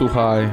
Posłuchaj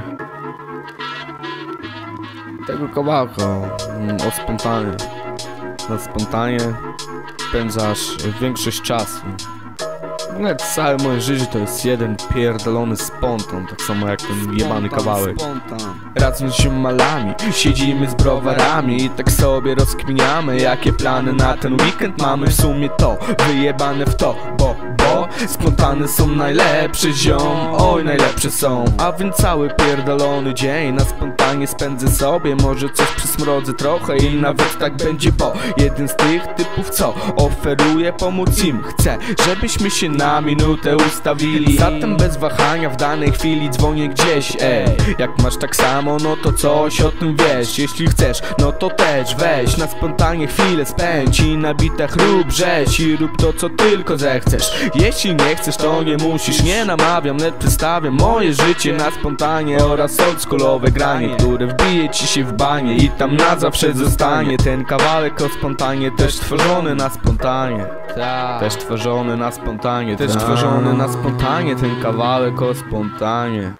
tego kawałka o spontanie. Na spontanie spędzasz większość czasu. Nawet całe moje życie to jest jeden pierdolony spontan. Tak samo jak ten jebany kawałek. Razem z ziomalami siedzimy z browarami i tak sobie rozkminiamy, jakie plany na ten weekend mamy. W sumie to wyjebane w to, bo spontane są najlepsze, ziom. Oj, najlepsze są. A więc cały pierdolony dzień na spontanie spędzę sobie. Może coś przysmrodzę trochę i nawet tak będzie, bo jeden z tych typów, co oferuje pomóc im. Chcę, żebyśmy się na minutę ustawili. Zatem bez wahania w danej chwili dzwonię gdzieś. Jak masz tak samo, no to coś o tym wiesz. Jeśli chcesz, no to też weź na spontanie chwilę spędź i na bitach rób rzeź i rób to, co tylko zechcesz. Jeśli nie chcesz, to nie musisz. Nie namawiam, lecz przedstawiam moje życie na spontanie oraz oldschoolowe granie, które wbije ci się w banie i tam na zawsze zostanie. Ten kawałek o spontanie też tworzony na spontanie. Też tworzony na spontanie. Też tworzony na spontanie. Ten kawałek o spontanie.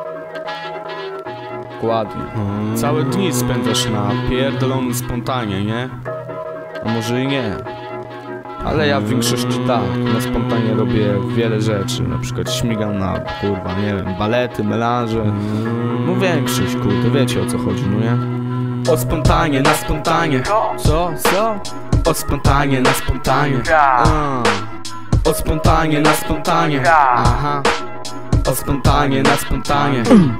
Dokładnie. Całe dni spędzasz na pierdolonym spontanie, nie? A może i nie. Ale ja w większości tak, na spontanie robię wiele rzeczy. Na przykład śmigam na, kurwa, nie wiem, balety, melanże. No większość, kurde, wiecie o co chodzi, no nie? O spontanie, na spontanie. Co? O spontanie, na spontanie. O spontanie, na spontanie. Aha. O spontanie, na spontanie.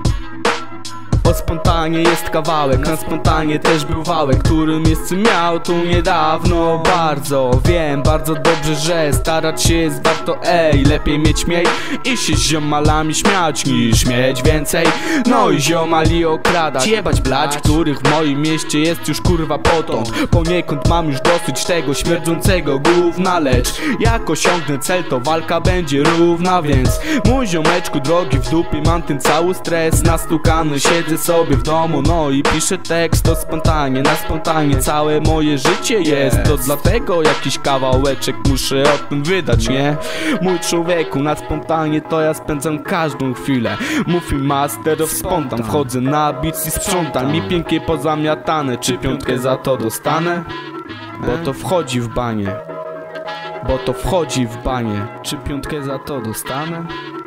O spontanie jest kawałek, na spontanie też był wałek, który miejsce miał tu niedawno. Bardzo wiem, bardzo dobrze, że starać się jest warto, lepiej mieć mniej i się z ziomalami śmiać niż mieć więcej. No i ziomali okradać, jebać blać, których w moim mieście jest już kurwa potąd. Poniekąd mam już dosyć tego śmierdzącego gówna, lecz jak osiągnę cel, to walka będzie równa. Więc mój ziomeczku drogi, w dupie mam ten cały stres nastukany, siedzę sobie w domu, no i piszę tekst o spontanie, na spontanie całe moje życie jest. To dlatego jakiś kawałeczek muszę o tym wydać, nie? Mój człowieku, na spontanie to ja spędzam każdą chwilę. Movie Master of Spontan, wchodzę na beat i sprzątam i pięknie pozamiatane. Czy piątkę za to dostanę? Bo to wchodzi w banie. Bo to wchodzi w banie. Czy piątkę za to dostanę?